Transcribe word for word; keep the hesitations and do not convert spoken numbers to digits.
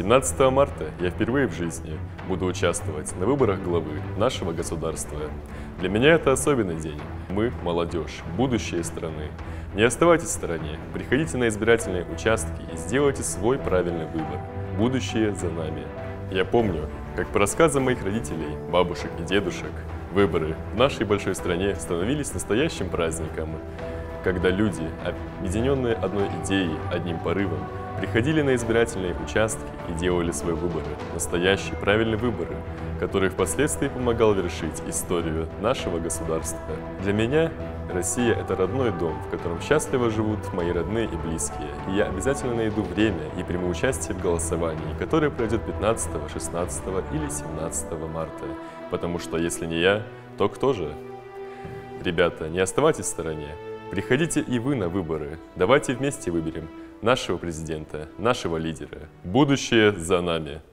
семнадцатого марта я впервые в жизни буду участвовать на выборах главы нашего государства. Для меня это особенный день. Мы – молодежь, будущее страны. Не оставайтесь в стороне, приходите на избирательные участки и сделайте свой правильный выбор. Будущее за нами. Я помню, как по рассказам моих родителей, бабушек и дедушек, выборы в нашей большой стране становились настоящим праздником, когда люди, объединенные одной идеей, одним порывом, приходили на избирательные участки и делали свой выбор, настоящий правильный выбор, который впоследствии помогал вершить историю нашего государства. Для меня Россия – это родной дом, в котором счастливо живут мои родные и близкие, и я обязательно найду время и приму участие в голосовании, которое пройдет пятнадцатого, шестнадцатого или семнадцатого марта, потому что если не я, то кто же? Ребята, не оставайтесь в стороне. Приходите и вы на выборы. Давайте вместе выберем нашего президента, нашего лидера. Будущее за нами.